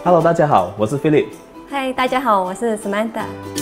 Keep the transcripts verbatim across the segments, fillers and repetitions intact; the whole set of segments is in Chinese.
Hello， 大家好，我是 Philip。 嗨，大家好，我是 Samantha。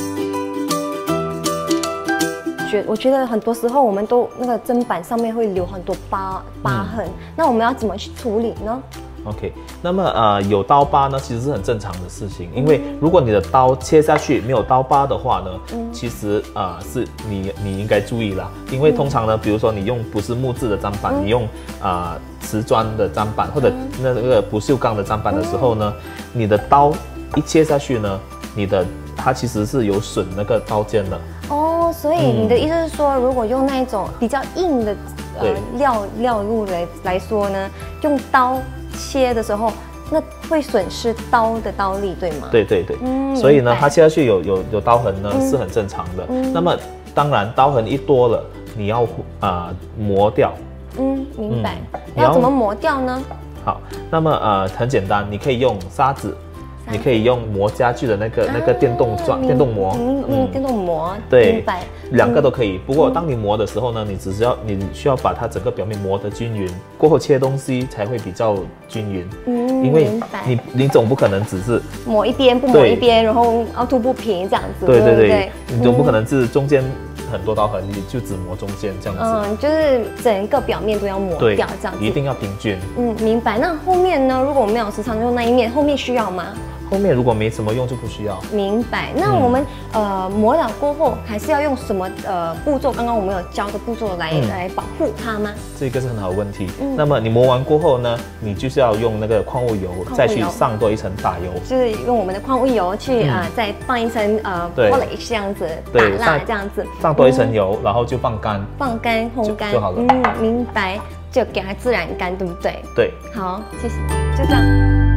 觉我觉得很多时候我们都那个砧板上面会留很多疤疤痕，嗯、那我们要怎么去处理呢 ？OK， 那么呃有刀疤呢，其实是很正常的事情，因为如果你的刀切下去没有刀疤的话呢，嗯、其实呃是你你应该注意啦，因为通常呢，比如说你用不是木质的砧板，嗯、你用啊、呃、瓷砖的砧板或者那个不锈钢的砧板的时候呢，嗯、你的刀一切下去呢，你的它其实是有损那个刀尖的。 哦，所以你的意思是说，嗯、如果用那一种比较硬的呃料料物来来说呢，用刀切的时候，那会损失刀的刀力，对吗？ 对对对，嗯、所以呢，它切下去有有有刀痕呢，嗯、是很正常的。嗯、那么当然，刀痕一多了，你要啊、呃、磨掉。嗯， 明白。嗯、要怎么磨掉呢？ 好，那么呃很简单，你可以用砂纸。你可以用磨家具的那个、啊、那个电动钻、电动磨， 嗯嗯，电动磨， 对，明白，两个都可以。不过当你磨的时候呢，你只是要你需要把它整个表面磨得均匀，过后切东西才会比较均匀。嗯，因为你你总不可能只是磨一边不磨一边，然后凹凸不平这样子。 对对 对, 對，你总不可能是中间很多刀痕，你就只磨中间这样子。 嗯，就是整个表面都要磨掉这样子， 一定要平均。 嗯，明白。那后面呢？如果我没有时常用那一面，后面需要吗？ 后面如果没什么用就不需要。 明白。那我们、嗯、呃磨了过后，还是要用什么呃步骤？刚刚我们有教的步骤来、嗯、来保护它吗？ 这个是很好的问题。嗯、那么你磨完过后呢，你就是要用那个矿物油，再去上多一层打油， 就是用我们的矿物油去啊、嗯呃，再放一层呃 polish 这样子，打蜡这样子， 上多一层油，嗯、然后就放干， 放干烘干 就, 就好了。嗯，明白。就给它自然干，对不对？ 对。 好，谢谢。就这样。